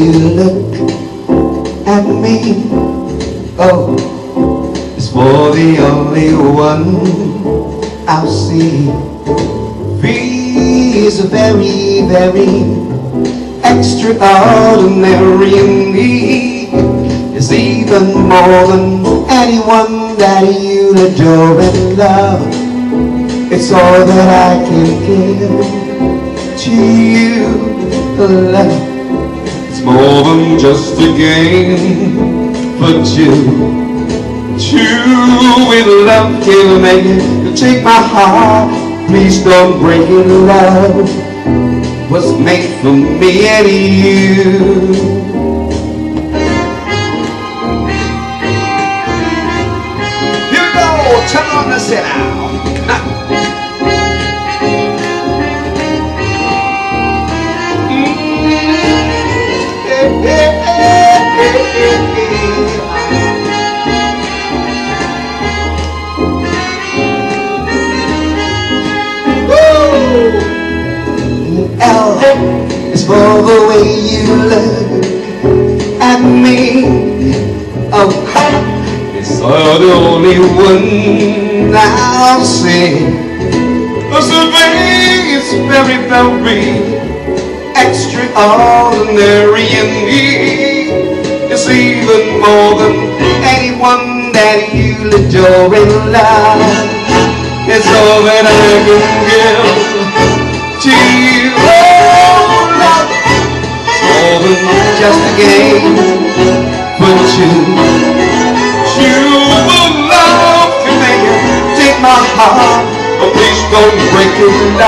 you look at me, oh, it's for the only one I'll see. V is a very, very extraordinary in me. It's even more than anyone that you'll adore and love. It's all that I can give to you, love. It's more than just a game for two. Two with love can make it. You take my heart, please don't break it. Love was made for me and you. Turn on the set out. L is for the way you look at me. Oh, it's the only one I'll see. The survey is very, very extraordinary in me. It's even more than anyone that you'll adore and love. It's all that I can give to you. Oh, love, it's more than just a game for two. My heart, but please don't break it.